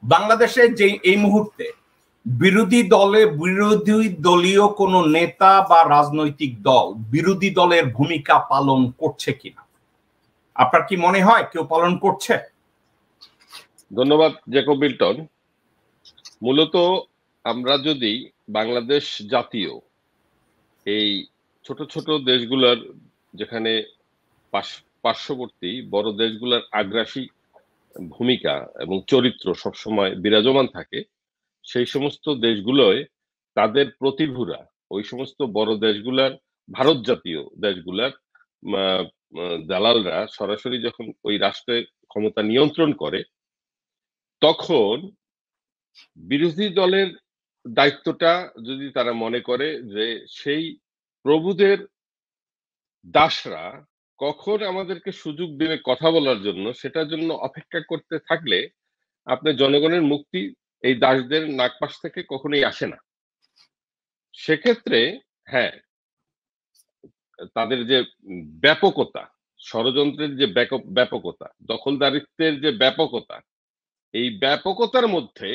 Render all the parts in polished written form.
বাংলাদেশে যে এই মুহূর্তে বিরোধী দলীয় কোনো নেতা বা রাজনৈতিক দল বিরোধী দলের ভূমিকা পালন করছে কিনা, আপনার কি মনে হয় কেউ পালন করছে? ধন্যবাদ জ্যাকব মিল্টন। মূলত আমরা যদি বাংলাদেশ জাতীয় এই ছোট ছোট দেশগুলোর, যেখানে পার্শ্ববর্তী বড় দেশগুলোর আগ্রাসী ভূমিকা এবং চরিত্র সবসময় বিরাজমান থাকে, সেই সমস্ত দেশগুলোয় তাদের প্রতিভূরা ওই সমস্ত বড় দেশগুলার, ভারত জাতীয় দেশগুলার দালালরা সরাসরি যখন ওই রাষ্ট্রের ক্ষমতা নিয়ন্ত্রণ করে, তখন বিরোধী দলের দায়িত্বটা যদি তারা মনে করে যে সেই প্রভুদের দাসরা কখন আমাদেরকে সুযোগ দেবে কথা বলার জন্য, সেটার জন্য অপেক্ষা করতে থাকলে আপনি জনগণের মুক্তি এই দাসদের নাগপাশ থেকে কখনোই আসে না। সেক্ষেত্রে হ্যাঁ, তাদের যে ব্যাপকতা, ষড়যন্ত্রের যে ব্যাপকতা, দখলদারিত্বের যে ব্যাপকতা, এই ব্যাপকতার মধ্যে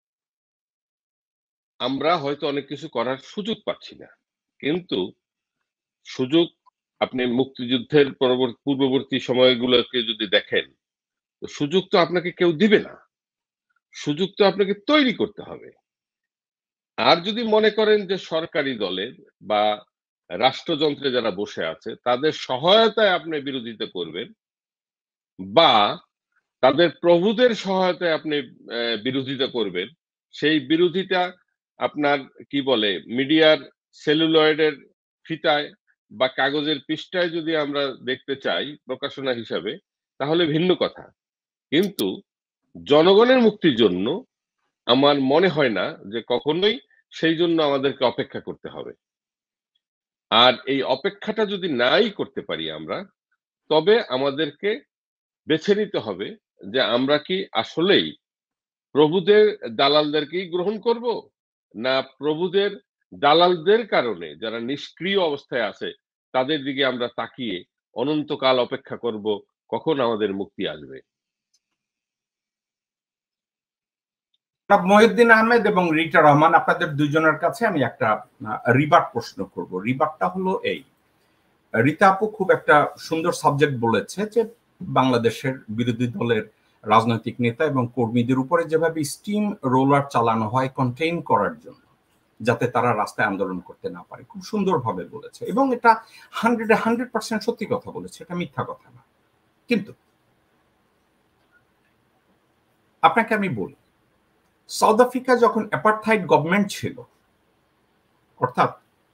আমরা হয়তো অনেক কিছু করার সুযোগ পাচ্ছি না। কিন্তু সুযোগ, আপনি মুক্তিযুদ্ধের পূর্ববর্তী সময়গুলোকে যদি দেখেন, তো সুযোগ তো আপনাকে কেউ দিবে না, সুযোগ তো আপনাকে তৈরি করতে হবে। আর যদি মনে করেন যে সরকারি দলের বা রাষ্ট্রযন্ত্রে যারা বসে আছে তাদের সহায়তায় আপনি বিরোধিতা করবেন, বা তাদের প্রভুদের সহায়তায় আপনি বিরোধিতা করবেন, সেই বিরোধিতা আপনার কি বলে মিডিয়ার সেলুলয়েডের ফিতায় বা কাগজের পৃষ্ঠায় যদি আমরা দেখতে চাই প্রকাশনা হিসাবে, তাহলে ভিন্ন কথা। কিন্তু জনগণের মুক্তির জন্য আমার মনে হয় না যে কখনোই সেই জন্য আমাদেরকে অপেক্ষা করতে হবে। আর এই অপেক্ষাটা যদি নাই করতে পারি আমরা, তবে আমাদেরকে বেছে নিতে হবে যে আমরা কি আসলেই প্রভুদের দালালদেরকেই গ্রহণ করব, না প্রভুদের দালালদের কারণে যারা নিষ্ক্রিয় অবস্থায় আছে তাদের দিকে আমরা তাকিয়ে অনন্তকাল অপেক্ষা করব কখন আমাদের মুক্তি আসবে। মহিউদ্দিন আহমেদ এবং রিটা রহমান, আপনাদের দুজনের কাছে আমি একটা রিবার্ট প্রশ্ন করব। রিবার্টটা হলো এই, রিতা আপু খুব একটা সুন্দর সাবজেক্ট বলেছে যে বাংলাদেশের বিরোধী দলের রাজনৈতিক নেতা এবং কর্মীদের উপরে যেভাবে স্টিম রোলার চালানো হয় কন্টেইন করার জন্য, যাতে তারা রাস্তায় আন্দোলন করতে না পারে, খুব সুন্দরভাবে বলেছে এবং এটা 100% সত্যি কথা বলেছে, এটা মিথ্যা কথা না। কিন্তু আপনাকে আমি বলি, সাউথ আফ্রিকা যখন অ্যাপার্থাইড গভর্নমেন্ট ছিল, অর্থাৎ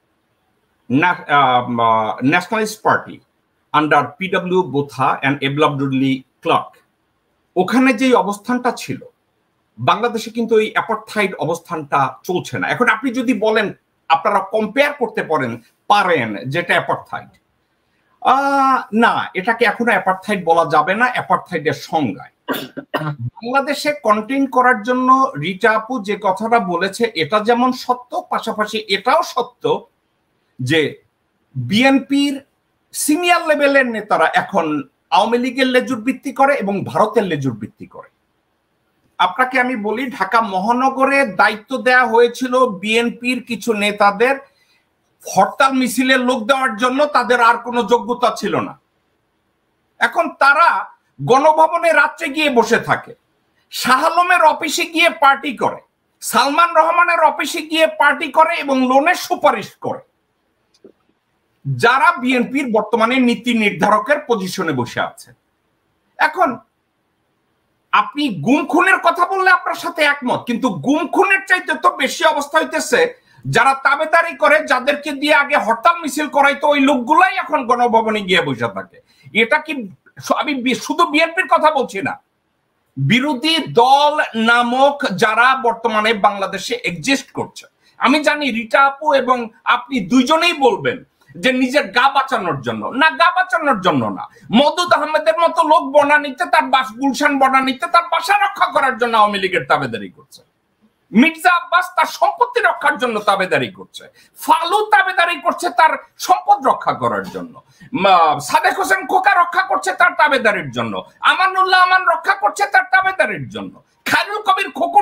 nationalist party under PW Botha and এবলাবডুলি ক্লার্ক, ওখানে যে অবস্থানটা ছিল, বাংলাদেশে কিন্তু এই অ্যাপার্থাইড অবস্থানটা চলছে না। এখন আপনি যদি বলেন, আপনারা কম্পেয়ার করতে পারেন যেটা অ্যাপার্থাইড, না, এটাকে এখনো অ্যাপার্থাইড বলা যাবে না অ্যাপার্থাইডের সংজ্ঞায়। বাংলাদেশে কন্টেইন করার জন্য রিটা আপু যে কথাটা বলেছে এটা যেমন সত্য, পাশাপাশি এটাও সত্য যে বিএনপির সিনিয়র লেভেলের নেতারা এখন আওয়ামী লীগের লেজুর ভিত্তি করে এবং ভারতের লেজুর ভিত্তি করে। আপনাকে আমি বলি, ঢাকা মহানগরে দায়িত্ব দেয়া হয়েছিল বিএনপির কিছু নেতাদের হরতাল মিছিলের লোক দেওয়ার জন্য, তাদের আর কোনো যোগ্যতা ছিল না। এখন তারা গণভবনে রাত্রে গিয়ে বসে থাকে, শাহ আলমের অফিসে গিয়ে পার্টি করে, সালমান রহমানের অফিসে গিয়ে পার্টি করে এবং লোনের সুপারিশ করে, যারা বিএনপির বর্তমানে নীতি নির্ধারকের পজিশনে বসে আছে। এখন আপনি গুম খুনের কথা বললে আপনার সাথে একমত, কিন্তু গুম খুনের চাইতে তো বেশি অবস্থা হইতেছে যারা তাবেদারি করে, যাদেরকে দিয়ে আগে হরতাল মিছিল করাইতো, ওই লোকগুলাই এখন গণভবনে গিয়ে বসে থাকে। এটা কি, আমি শুধু বিএনপির কথা বলছি না, বিরোধী দল নামক যারা বর্তমানে বাংলাদেশে এক্সিস্ট করছে। আমি জানি রিটা আপু এবং আপনি দুইজনেই বলবেন যে নিজের গা বাঁচানোর জন্য, না, গা বাঁচানোর জন্য না, মওদুদ আহমেদের মতো লোক বনানীতে তার গুলশান বনানীতে তার বাসা রক্ষা করার জন্য আওয়ামী লীগের তাবেদারি করছে, মির্জা আব্বাস তার সম্পত্তি রক্ষার জন্য তাবেদারি করছে, ফালু তাবেদারি করছে তার সম্পদ রক্ষা করার জন্য, সাদেক হোসেন খোকা রক্ষা করছে তার তাবেদারির জন্য, আমানুল্লাহ আমান রক্ষা করছে তার তাবেদারির জন্য, খায়রুল কবির খোকন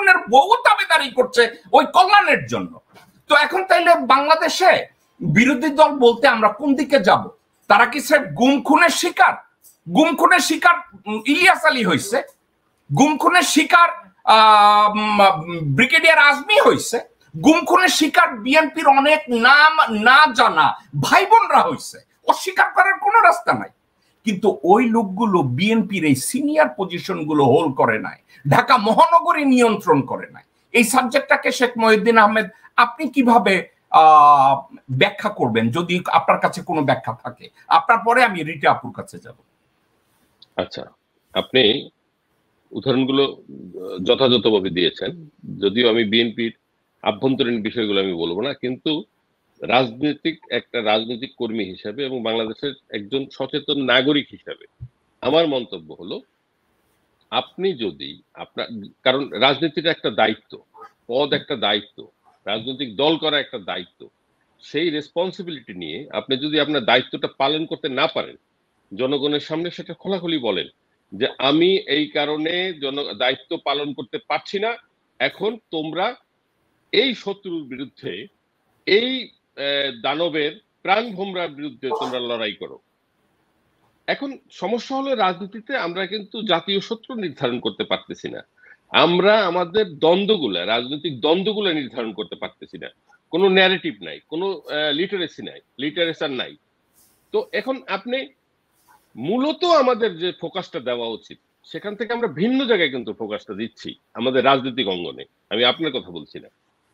বোনের বউ দাবিদারি করছে ওই কল্যাণের জন্য। তো এখন তাইলে বাংলাদেশে বিরোধী দল বলতে আমরা কোন দিকে যাব? তারা কি স্যার গুম খুনের শিকার? গুম খুনের শিকার ইলিয়াস আলী হয়েছে, গুম খুনের শিকার ব্রিগেডিয়ার আজমি হয়েছে, গুম খুনের শিকার বিএনপির অনেক নাম না জানা ভাই বোনরা হয়েছে। অস্বীকার করার কোনো রাস্তা নাই। কিন্তু ওই লোকগুলো বিএনপির এই সিনিয়র পজিশন গুলো হোল্ড করে নাই, ঢাকা মহানগরী নিয়ন্ত্রণ করে নাই। এই সাবজেক্টটাকে শেখ মহিউদ্দিন আহমেদ আপনি কিভাবে ব্যাখ্যা করবেন, যদি আপনার কাছে কোনো ব্যাখ্যা থাকে? আপনার পরে আমি রিটা আপুর কাছে যাব। আচ্ছা, আপনি উদাহরণগুলো যথাযথভাবে দিয়েছেন, যদিও আমি বিএনপির আভ্যন্তরীণ বিষয়গুলো আমি বলবো না, কিন্তু রাজনৈতিক কর্মী হিসাবে এবং বাংলাদেশের একজন সচেতন নাগরিক হিসাবে আমার মন্তব্য হলো, আপনি যদি কারণ রাজনীতিটা একটা দায়িত্ব, পদ একটা দায়িত্ব, রাজনৈতিক দল করা একটা দায়িত্ব, সেই রেসপন্সিবিলিটি নিয়ে আপনি যদি আপনার দায়িত্বটা পালন করতে না পারেন, জনগণের সামনে সেটা খোলাখুলি বলেন যে আমি এই কারণে দায়িত্ব পালন করতে পারছি না, এখন তোমরা এই শত্রুর বিরুদ্ধে, এই দানবের প্রাণ ভোমরার বিরুদ্ধে তোমরা লড়াই করো। এখন সমস্যা হলো রাজনীতিতে আমরা কিন্তু জাতীয় শত্রু নির্ধারণ করতে পারতেছি না, আমরা আমাদের দ্বন্দ্বগুলা, রাজনৈতিক দ্বন্দ্বগুলা নির্ধারণ করতে পারতেছি না, কোনো ন্যারেটিভ নাই, কোনো লিটারেচার নাই। তো এখন আপনি মূলত আমাদের যে ফোকাসটা দেওয়া উচিত, সেখান থেকে আমরা ভিন্ন জায়গায় কিন্তু ফোকাসটা দিচ্ছি আমাদের রাজনৈতিক অঙ্গনে। আমি আপনার কথা বলছি না।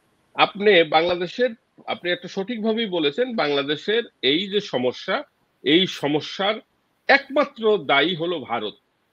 আপনি একটা সঠিকভাবেই বলেছেন, বাংলাদেশের এই যে সমস্যা, এই সমস্যার একমাত্র দায়ী হলো ভারত।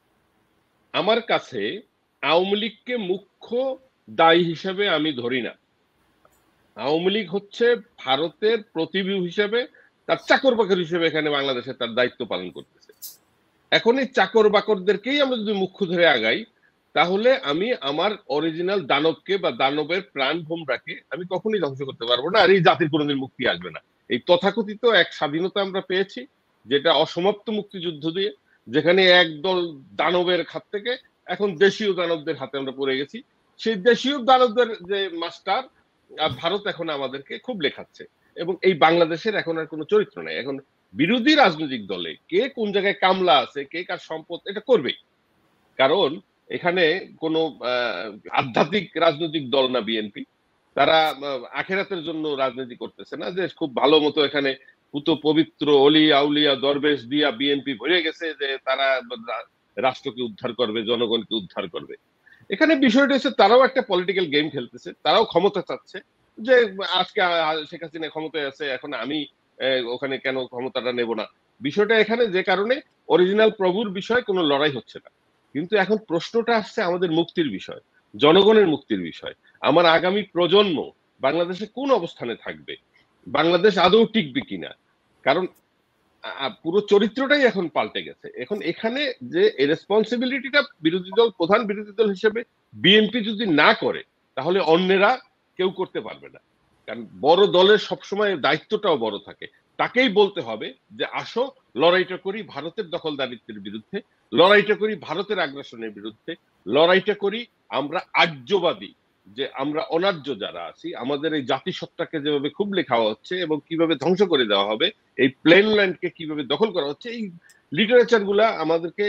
আমার কাছে আওয়ামী লীগকে মুখ্য দায়ী হিসেবে আমি ধরি না। আওয়ামী লীগ হচ্ছে ভারতের প্রতিবিম্ব হিসেবে, তার চাকর বাকর হিসেবে এখানে বাংলাদেশে তার দায়িত্ব পালন করতেছে। এখন এই চাকর বাকরদেরকেই আমরা যদি মুখ্য ধরে আগাই, তাহলে আমি আমার অরিজিনাল দানবকে বা দানবের প্রাণ ভোমরাকে আমি কখনোই ধ্বংস করতে পারবো না, আর এই জাতির কোনোদিন মুক্তি আসবে না। এই তথাকথিত এক স্বাধীনতা আমরা পেয়েছি, যেটা অসমাপ্ত মুক্তিযুদ্ধ দিয়ে, যেখানে একদল দানবের হাত থেকে এখন দেশীয় দানবদের হাতে আমরা পড়ে গেছি। সেই দেশীয় দানবদের যে মাস্টার ভারত এখন আমাদেরকে খুব লেখাচ্ছে, এবং এই বাংলাদেশের এখন আর কোনো চরিত্র নাই। এখন বিরোধী রাজনৈতিক দলে কে কোন জায়গায় কামলা আছে, কে কার সম্পদ, এটা করবে। কারণ এখানে কোনো আধ্যাত্মিক রাজনৈতিক দল না বিএনপি, তারা আখেরাতের জন্য রাজনীতি করতেছে না যে খুব ভালো মতো এখানে পুত পবিত্র অলি আউলিয়া দরবেশ দিয়া বিএনপি ভরে গেছে যে তারা রাষ্ট্রকে উদ্ধার করবে, জনগণকে উদ্ধার করবে। এখানে বিষয়টা হচ্ছে তারাও একটা পলিটিক্যাল গেম খেলতেছে, তারাও ক্ষমতা চাচ্ছে যে আজকে শেখ হাসিনা ক্ষমতায় আছে, এখন আমি ওখানে কেন ক্ষমতাটা নেব না। বিষয়টা এখানে যে কারণে অরিজিনাল প্রভুর বিষয়ে কোনো লড়াই হচ্ছে না। কিন্তু এখন প্রশ্নটা আসছে আমাদের মুক্তির বিষয়, জনগণের মুক্তির বিষয়। আমার আগামী প্রজন্ম বাংলাদেশে কোন অবস্থানে থাকবে, বাংলাদেশ আদৌ টিকবে কিনা, কারণ পুরো চরিত্রটাই এখন পাল্টে গেছে। এখন এখানে যে রেসপন্সিবিলিটিটা প্রধান বিরোধী দল হিসেবে বিএনপি যদি না করে, তাহলে অন্যেরা কেউ করতে পারবে না। কারণ বড় দলের সবসময় দায়িত্বটাও বড় থাকে, তাকেই বলতে হবে যে আসো লড়াইটা করি ভারতের দখলদারিত্বের বিরুদ্ধে, লড়াইটা করি ভারতের আগ্রাসনের বিরুদ্ধে, লড়াইটা করি আমরা আর্যবাদী, যে আমরা অনার্য যারা আছি, আমাদের এই জাতিসত্তাকে যেভাবে খুব লেখা হচ্ছে এবং কিভাবে ধ্বংস করে দেওয়া হবে, এই প্লেন ল্যান্ডকে কিভাবে দখল করা হচ্ছে, এই লিটারেচার গুলা আমাদেরকে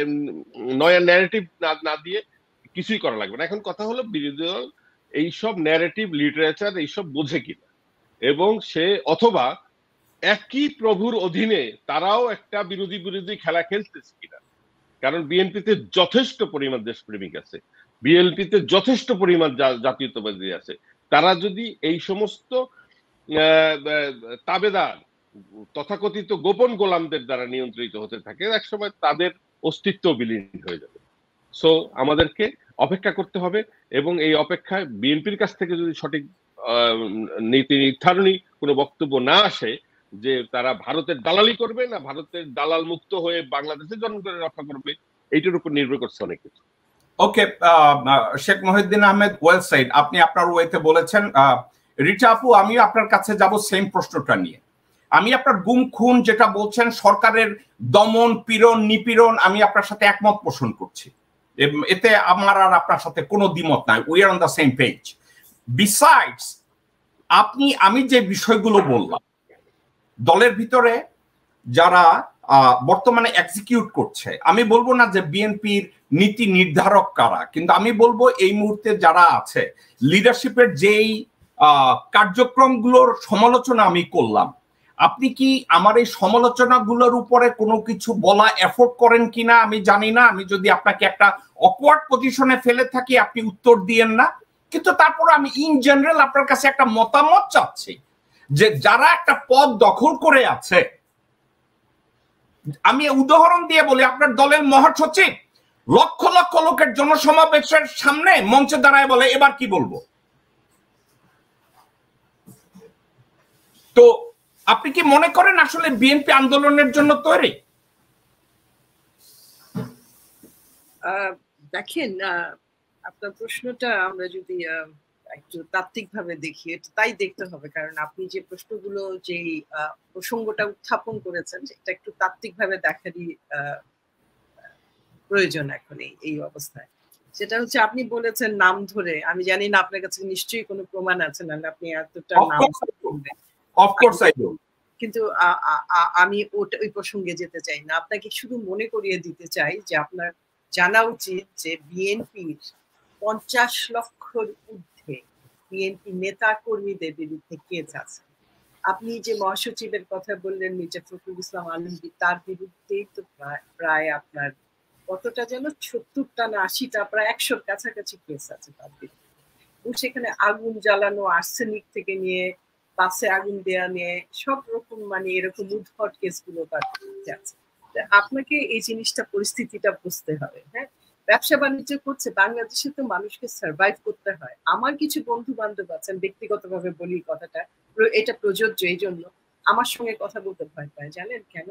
নয়া ন্যারেটিভ না দিয়ে কিছুই করা লাগবে না। এখন কথা হলো বিরোধী দল এইসব ন্যারেটিভ লিটারেচার এইসব বোঝে কিনা, এবং সে অথবা একই প্রভুর অধীনে তারাও একটা বিরোধী খেলা খেলতেছে কিনা। কারণ বিএনপিতে যথেষ্ট পরিমাণ দেশপ্রেমিক আছে, বিএনপিতে যথেষ্ট পরিমাণ জাতীয়তাবাদী আছে। তারা যদি এই সমস্ত তাবেদার তথাকথিত গোপন গোলামদের দ্বারা নিয়ন্ত্রিত হতে থাকে, একসময় তাদের অস্তিত্ব বিলীন হয়ে যাবে। সো আমাদেরকে অপেক্ষা করতে হবে, এবং এই অপেক্ষায় বিএনপির কাছ থেকে যদি সঠিক নীতি নির্ধারণী কোনো বক্তব্য না আসে যে তারা ভারতের দালালি করবে না ভারতের দালাল মুক্ত হয়ে বাংলাদেশের জনগণের রক্ষা করবে, এইটার উপর নির্ভর করছে অনেক কিছু। Okay, Sheikh Mohiuddin Ahmed, well side, আপনি আপনার ওয়েতে বলেছেন। রিচা আপু, আমিও আপনার কাছে যাব সেম প্রশ্নটা নিয়ে। আমি আপনার গুম খুন যেটা বলছেন, সরকারের দমন পীড়ন নিপীড়ন, আমি আপনার সাথে একমত পোষণ করছি। এতে আমার আর আপনার সাথে কোনো দ্বিমত নাই, we are on the same page. Besides আমি যে বিষয়গুলো বললাম, দলের ভিতরে যারা বর্তমানে এক্সিকিউট করছে, আমি বলবো না যে বিএনপির নীতি নির্ধারক কারা, কিন্তু আমি বলবো এই মুহূর্তে যারা আছে লিডারশিপের যেই কার্যক্রমগুলোর সমালোচনা আমি করলাম, আপনি কি আমার এই সমালোচনাগুলোর উপরে কোনো কিছু বলা এফোর্ড করেন কিনা আমি জানি না। আমি যদি আপনাকে একটা অকওয়ার্ড পজিশনে ফেলে থাকি আপনি উত্তর দিয়েন না, কিন্তু তারপর আমি ইন জেনারেল আপনার কাছে একটা মতামত চাচ্ছি যে যারা একটা পদ দখল করে আছে, আমি উদাহরণ দিয়ে বলি, আপনার দলের মহাসচিব লক্ষ লক্ষ লোকের জনসমাবেশের সামনে মঞ্চে দাঁড়ায় বলে এবার কি বলবো। তো আপনি কি মনে করেন আসলে বিএনপি আন্দোলনের জন্য তৈরি? দেখেন, আপনার প্রশ্নটা আমরা যদি একটু তাত্ত্বিকভাবে দেখি, তাই দেখতে হবে, কারণ আপনি যে প্রশ্নগুলো, যে প্রসঙ্গটা উত্থাপন করেছেন, এটা একটু তাত্ত্বিকভাবে দেখারই প্রয়োজন এখন এই অবস্থায়। সেটা হচ্ছে, আপনি বলেছেন নাম ধরে, আমি জানি না আপনার কাছে নিশ্চয়ই কোনো প্রমাণ আছে, নাহলে আপনি এতটা নাম বলবেন। কিন্তু আমি ওই প্রসঙ্গে যেতে চাই না, আপনাকে শুধু মনে করিয়ে দিতে চাই যে আপনার জানা উচিত যে বিএনপির 50 লক্ষর ঊর্ধ্বে বিএনপি নেতা কর্মীদের বিরুদ্ধে কেস আছে। আপনি যে মহাসচিবের কথা বললেন মির্জা ফখরুল ইসলাম আলমগীর, তার বিরুদ্ধেই তো প্রায় আপনার কতটা যেন 70টা না 80টা, প্রায় 100-র কাছাকাছি কেস আছে তার বিরুদ্ধে। সেখানে আগুন জ্বালানো, আর্সেনিক থেকে নিয়ে বাসে আগুন দেয়া নিয়ে সব রকম মানে এরকম উদ্ভট কেসগুলো তার বিরুদ্ধে আছে। আপনাকে এই জিনিসটা, পরিস্থিতিটা বুঝতে হবে। হ্যাঁ, ব্যবসা বাণিজ্য করছে, বাংলাদেশে তো মানুষকে সার্ভাইভ করতে হয়। আমার কিছু বন্ধু বান্ধব আছেন, ব্যক্তিগতভাবে বলি কথাটা, এটা প্রযোজ্য এই জন্য, আমার সঙ্গে কথা বলতে ভয় পায়। জানেন কেন?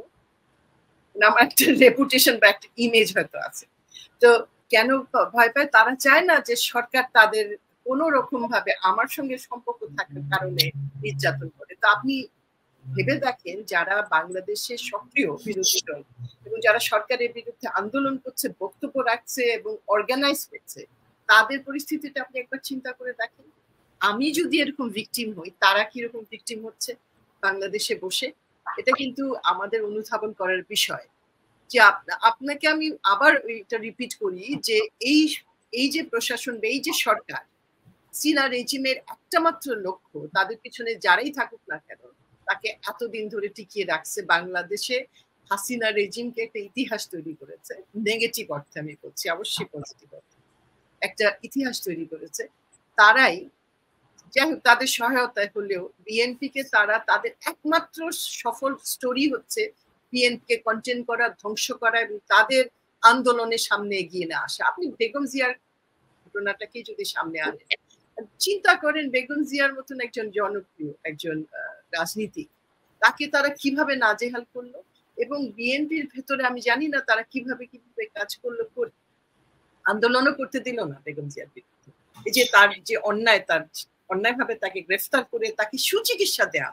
আমার একটা রেপুটেশন বা একটা ইমেজ হয়তো আছে। তো কেন ভয় পায়? তারা চায় না যে সরকার তাদের কোন রকম ভাবে আমার সঙ্গে সম্পর্ক থাকার কারণে নির্যাতন করে। তো আপনি ভেবে দেখেন, যারা বাংলাদেশের সক্রিয় বিরোধী দল এবং যারা সরকারের বিরুদ্ধে আন্দোলন করছে, বক্তব্য রাখছে এবং অর্গানাইজ করছে, তাদের পরিস্থিতিটা আপনি একবার চিন্তা করে দেখেন। আমি যদি এরকম ভিকটিম হই, তারা কিরকম ভিকটিম হচ্ছে বাংলাদেশে বসে। এটা কিন্তু আমাদের অনুধাবন করার বিষয়। যে আপনাকে আমি আবার এটা রিপিট করি যে এই যে প্রশাসন বা এই যে সরকার, হাসিনা রেজিমের একটা মাত্র লক্ষ্য, তাদের পিছনে যারাই থাকুক না কেন, তাকে এতদিন ধরে টিকিয়ে রাখছে। বাংলাদেশে হাসিনা রেজিমকে একটা ইতিহাস তৈরি করেছে, নেগেটিভ অর্থে আমি বলছি, অবশ্যই পজিটিভ অর্থে একটা ইতিহাস তৈরি করেছে। তারাই, যাই হোক, তাদের সহায়তায় হলেও বিএনপিকে তারা, তাদের একমাত্র সফল স্টোরি হচ্ছে বিএনপিকে কন্টেন করা, ধ্বংস করা এবং তাদের আন্দোলনের সামনে এগিয়ে না আসা। আপনি বেগম জিয়ার ঘটনাটাকে যদি সামনে আনেন, চিন্তা করেন বেগম জিয়ার মতন একজন জনপ্রিয় একজন রাজনীতিক, তাকে তারা কিভাবে নাজেহাল করলো, এবং বিএনপির ভেতরে আমি জানি না তারা কিভাবে কাজ করলো, আন্দোলনও করতে দিল না বেগম জিয়ার বিরুদ্ধে। এই যে তার যে অন্যায়, তার অন্যায়ভাবে তাকে গ্রেফতার করে তাকে সুচিকিৎসা দেওয়া,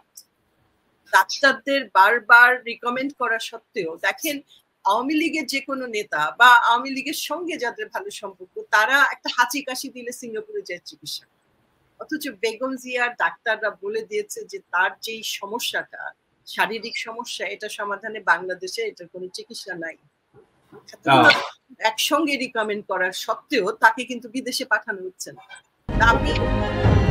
ডাক্তারদের বারবার রিকমেন্ড করা সত্ত্বেও, দেখেন আওয়ামী লীগের যে কোনো নেতা বা আওয়ামী লীগের সঙ্গে যাদের ভালো সম্পর্ক, তারা একটা হাঁচি কাশি দিলে সিঙ্গাপুরে যায় চিকিৎসা। অথচ বেগম জিয়ার ডাক্তাররা বলে দিয়েছে যে তার যেই সমস্যাটা, শারীরিক সমস্যা, এটা সমাধানে বাংলাদেশে এটার কোনো চিকিৎসা নাই। একসঙ্গে রিকমেন্ড করার সত্ত্বেও তাকে কিন্তু বিদেশে পাঠানো হচ্ছে না।